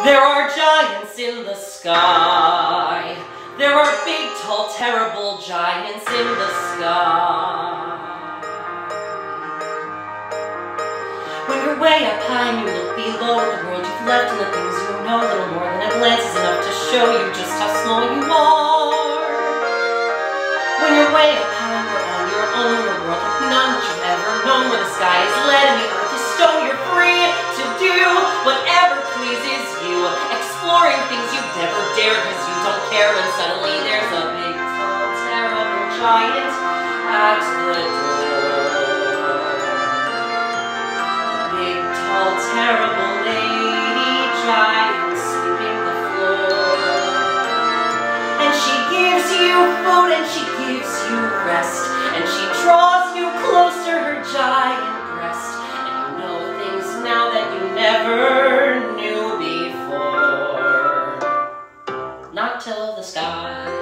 There are giants in the sky. There are big, tall, terrible giants in the sky. When you're way up high and you look below at the world you've left and the things you know, a little more than a glance is enough to show you just how small you are. When you're way up high and you're on your own in a world like none that you've ever known, where the sky is lead and the earth is stone, you're free to do whatever pleases you, exploring things you've never dared because you don't care, when suddenly there's a big, tall, terrible giant at the door. A big, tall, terrible lady giant sweeping the floor. And she gives you food and she gives you rest, and she draws you close to her giant breast, and you know things now that you never knew before. Not till the sky